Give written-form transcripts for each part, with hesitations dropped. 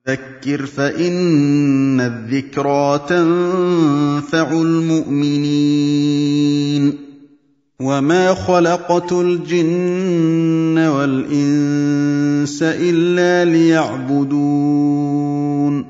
فذكر فإن الذكرى تنفع المؤمنين وما خلقت الجن والإنس إلا ليعبدون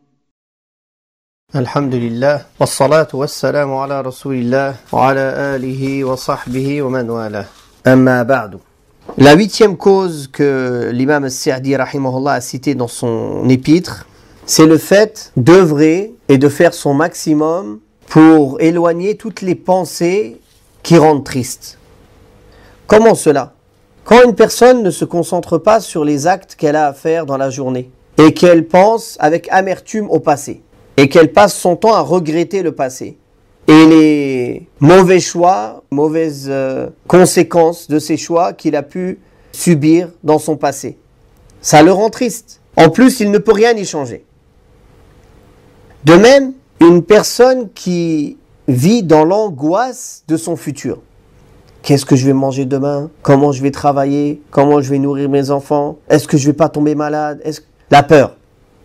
الحمد لله والصلاة والسلام على رسول الله وعلى آله وصحبه ومن والاه. أما بعد. La huitième cause que l'imam al-Sa'di rahimahullah a citée dans son épître, c'est le fait d'œuvrer et de faire son maximum pour éloigner toutes les pensées qui rendent triste. Comment cela? Quand une personne ne se concentre pas sur les actes qu'elle a à faire dans la journée et qu'elle pense avec amertume au passé et qu'elle passe son temps à regretter le passé et les mauvais choix, mauvaises conséquences de ces choix qu'il a pu subir dans son passé, ça le rend triste. En plus, il ne peut rien y changer. De même, une personne qui vit dans l'angoisse de son futur. Qu'est-ce que je vais manger demain? Comment je vais travailler? Comment je vais nourrir mes enfants? Est-ce que je vais pas tomber malade? La peur.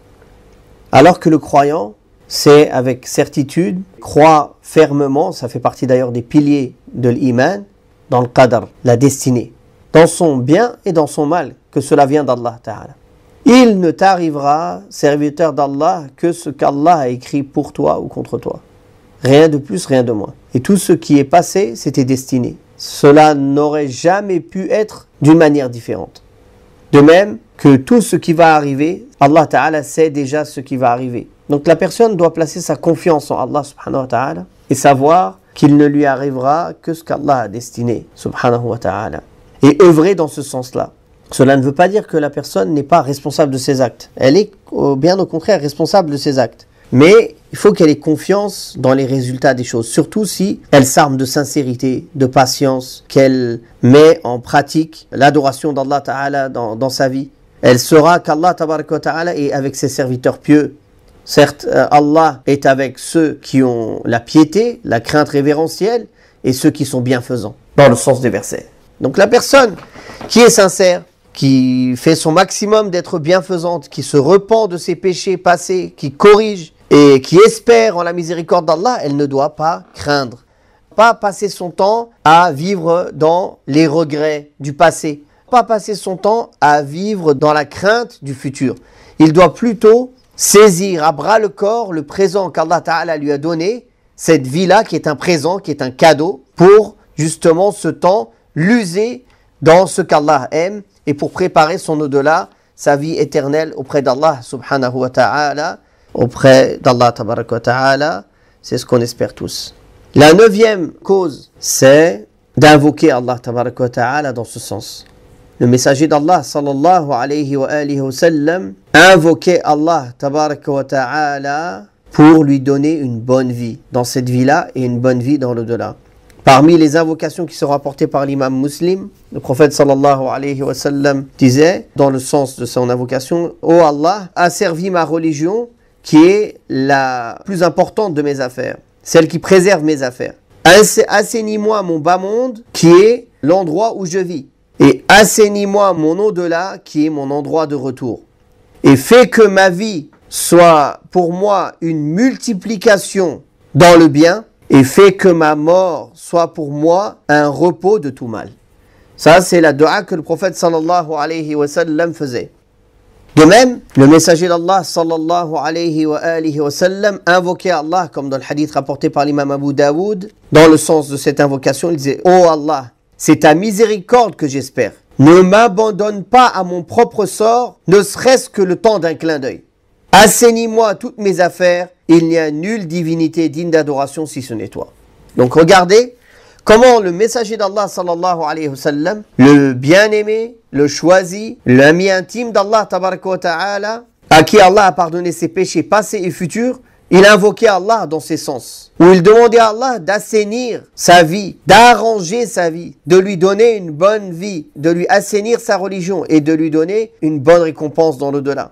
Alors que le croyant, c'est avec certitude, croit fermement, ça fait partie d'ailleurs des piliers de l'iman, dans le qadr, la destinée, dans son bien et dans son mal, que cela vient d'Allah Ta'ala. Il ne t'arrivera, serviteur d'Allah, que ce qu'Allah a écrit pour toi ou contre toi. Rien de plus, rien de moins. Et tout ce qui est passé, c'était destiné. Cela n'aurait jamais pu être d'une manière différente. De même que tout ce qui va arriver, Allah Ta'ala sait déjà ce qui va arriver. Donc la personne doit placer sa confiance en Allah Subhanahu wa Ta'ala et savoir qu'il ne lui arrivera que ce qu'Allah a destiné Subhanahu wa Ta'ala. Et œuvrer dans ce sens-là. Cela ne veut pas dire que la personne n'est pas responsable de ses actes. Elle est bien au contraire responsable de ses actes. Mais il faut qu'elle ait confiance dans les résultats des choses, surtout si elle s'arme de sincérité, de patience, qu'elle met en pratique l'adoration d'Allah Ta'ala dans sa vie. Elle saura qu'Allah Ta'ala est avec ses serviteurs pieux. Certes, Allah est avec ceux qui ont la piété, la crainte révérentielle, et ceux qui sont bienfaisants, dans le sens des versets. Donc la personne qui est sincère, qui fait son maximum d'être bienfaisante, qui se repent de ses péchés passés, qui corrige, et qui espère en la miséricorde d'Allah, elle ne doit pas craindre. Pas passer son temps à vivre dans les regrets du passé. Pas passer son temps à vivre dans la crainte du futur. Il doit plutôt saisir à bras le corps le présent qu'Allah Ta'ala lui a donné, cette vie-là qui est un présent, qui est un cadeau, pour justement ce temps l'user dans ce qu'Allah aime et pour préparer son au-delà, sa vie éternelle auprès d'Allah Subhanahu wa Ta'ala. Auprès d'Allah Tabaraka wa Ta'ala, c'est ce qu'on espère tous. La neuvième cause, c'est d'invoquer Allah Tabaraka wa Ta'ala dans ce sens. Le messager d'Allah sallallahu alayhi wa alihi wa sallam invoquait Allah Tabaraka wa Ta'ala pour lui donner une bonne vie dans cette vie-là et une bonne vie dans l'au-delà. Parmi les invocations qui sont rapportées par l'imam Muslim, le prophète sallallahu alayhi wa sallam disait, dans le sens de son invocation, « Ô Allah, asservis ma religion qui est la plus importante de mes affaires, celle qui préserve mes affaires. Assainis-moi mon bas monde, qui est l'endroit où je vis. Et assainis-moi mon au-delà, qui est mon endroit de retour. Et fais que ma vie soit pour moi une multiplication dans le bien, et fais que ma mort soit pour moi un repos de tout mal. » Ça, c'est la dua que le prophète sallallahu alayhi wa sallam faisait. De même, le messager d'Allah sallallahu alayhi wa alihi wa sallam invoquait Allah, comme dans le hadith rapporté par l'imam Abu Daoud. Dans le sens de cette invocation, il disait « Oh Allah, c'est ta miséricorde que j'espère. Ne m'abandonne pas à mon propre sort, ne serait-ce que le temps d'un clin d'œil. Assainis-moi toutes mes affaires, il n'y a nulle divinité digne d'adoration si ce n'est toi. » Donc regardez comment le messager d'Allah sallallahu alayhi wa sallam, le bien-aimé, le choisi, l'ami intime d'Allah tabaraka wa ta'ala, à qui Allah a pardonné ses péchés passés et futurs, il invoquait Allah dans ces sens. Où il demandait à Allah d'assainir sa vie, d'arranger sa vie, de lui donner une bonne vie, de lui assainir sa religion et de lui donner une bonne récompense dans l'au-delà.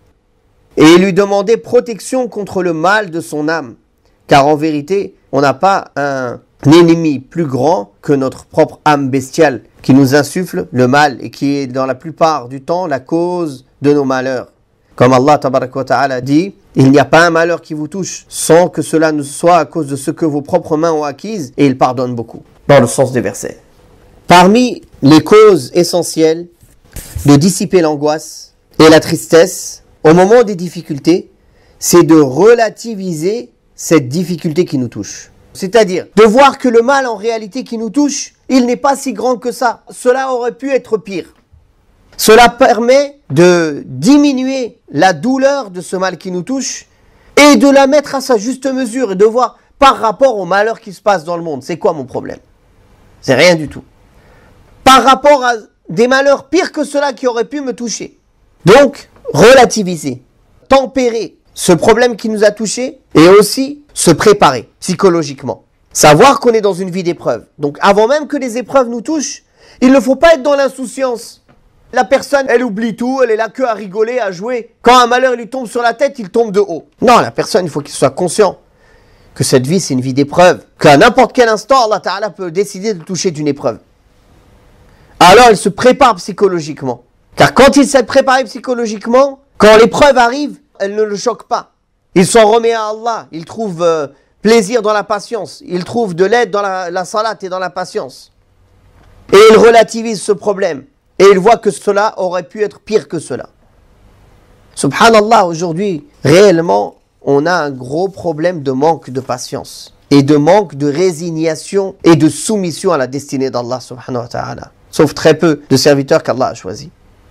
Et il lui demandait protection contre le mal de son âme. Car en vérité, on n'a pas un ennemi plus grand que notre propre âme bestiale qui nous insuffle le mal et qui est dans la plupart du temps la cause de nos malheurs. Comme Allah tabaraka wa ta'ala dit, il n'y a pas un malheur qui vous touche sans que cela ne soit à cause de ce que vos propres mains ont acquise, et il pardonne beaucoup, dans le sens des versets. Parmi les causes essentielles de dissiper l'angoisse et la tristesse au moment des difficultés, c'est de relativiser cette difficulté qui nous touche. C'est-à-dire de voir que le mal en réalité qui nous touche, il n'est pas si grand que ça. Cela aurait pu être pire. Cela permet de diminuer la douleur de ce mal qui nous touche et de la mettre à sa juste mesure et de voir par rapport au malheur qui se passe dans le monde, c'est quoi mon problème? C'est rien du tout. Par rapport à des malheurs pires que cela qui auraient pu me toucher. Donc, relativiser, tempérer ce problème qui nous a touchés et aussi se préparer psychologiquement. Savoir qu'on est dans une vie d'épreuve. Donc, avant même que les épreuves nous touchent, il ne faut pas être dans l'insouciance. La personne, elle oublie tout, elle est là que à rigoler, à jouer. Quand un malheur lui tombe sur la tête, il tombe de haut. Non, la personne, il faut qu'il soit conscient que cette vie, c'est une vie d'épreuve. Qu'à n'importe quel instant, Allah Ta'ala peut décider de toucher d'une épreuve. Alors, il se prépare psychologiquement. Car quand il s'est préparé psychologiquement, quand l'épreuve arrive, elle ne le choque pas. Il s'en remet à Allah. Il trouve plaisir dans la patience. Il trouve de l'aide dans la salat et dans la patience. Et il relativise ce problème. Et il voit que cela aurait pu être pire que cela. Subhanallah, aujourd'hui, réellement, on a un gros problème de manque de patience. Et de manque de résignation et de soumission à la destinée d'Allah subhanahu wa ta'ala. Sauf très peu de serviteurs qu'Allah a choisis.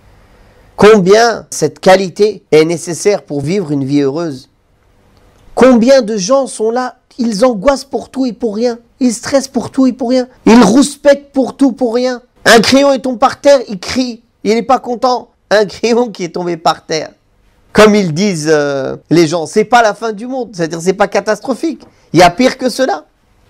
Combien cette qualité est nécessaire pour vivre une vie heureuse? Combien de gens sont là, ils angoissent pour tout et pour rien. Ils stressent pour tout et pour rien. Ils rouspètent pour tout, pour rien. Un crayon est tombé par terre, il crie. Il n'est pas content. Un crayon qui est tombé par terre. Comme ils disent les gens, c'est pas la fin du monde. C'est-à-dire c'est pas catastrophique. Il y a pire que cela.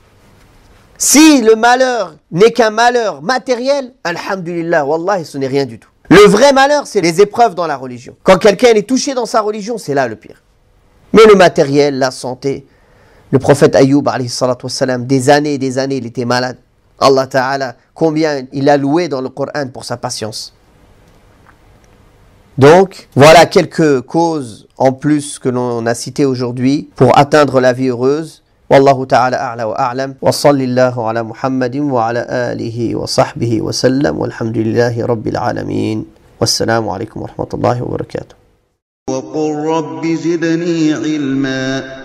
Si le malheur n'est qu'un malheur matériel, alhamdulillah, wallahi, ce n'est rien du tout. Le vrai malheur, c'est les épreuves dans la religion. Quand quelqu'un est touché dans sa religion, c'est là le pire. Mais le matériel, la santé, le prophète Ayoub, alayhi salatu wassalam, des années, il était malade. Allah Ta'ala, combien il a loué dans le Coran pour sa patience. Donc, voilà quelques causes en plus que l'on a citées aujourd'hui pour atteindre la vie heureuse. Wallahu Ta'ala a'la wa a'lam. Wa sallallahu ala Muhammadin wa ala alihi wa sahbihi wa sallam. Walhamdulillahi rabbil alamin. Wassalamu alaikum wa rahmatullahi wa barakatuh. وقل رب زدني علما